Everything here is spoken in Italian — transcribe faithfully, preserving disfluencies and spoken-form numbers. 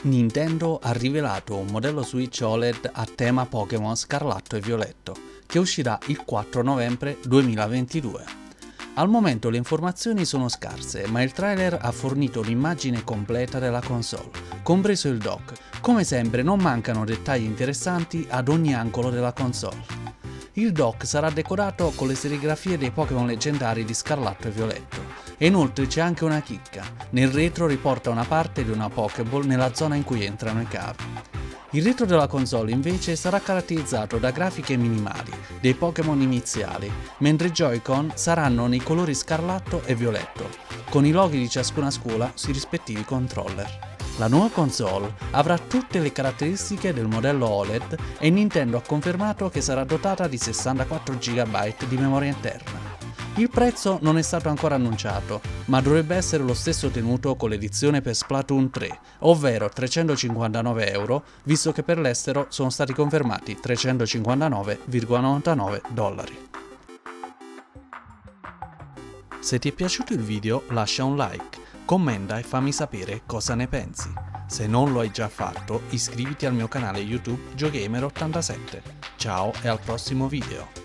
Nintendo ha rivelato un modello Switch O L E D a tema Pokémon Scarlatto e Violetto, che uscirà il quattro novembre duemilaventidue. Al momento le informazioni sono scarse, ma il trailer ha fornito un'immagine completa della console, compreso il dock. Come sempre non mancano dettagli interessanti ad ogni angolo della console. Il dock sarà decorato con le serigrafie dei Pokémon leggendari di Scarlatto e Violetto. E inoltre c'è anche una chicca, nel retro riporta una parte di una Pokéball nella zona in cui entrano i cavi. Il retro della console invece sarà caratterizzato da grafiche minimali dei Pokémon iniziali, mentre i Joy-Con saranno nei colori scarlatto e violetto, con i loghi di ciascuna scuola sui rispettivi controller. La nuova console avrà tutte le caratteristiche del modello O L E D e Nintendo ha confermato che sarà dotata di sessantaquattro giga di memoria interna. Il prezzo non è stato ancora annunciato, ma dovrebbe essere lo stesso tenuto con l'edizione per Splatoon tre, ovvero trecentocinquantanove euro, visto che per l'estero sono stati confermati trecentocinquantanove virgola novantanove dollari. Se ti è piaciuto il video lascia un like, commenta e fammi sapere cosa ne pensi. Se non lo hai già fatto iscriviti al mio canale YouTube GioGamer ottantasette. Ciao e al prossimo video!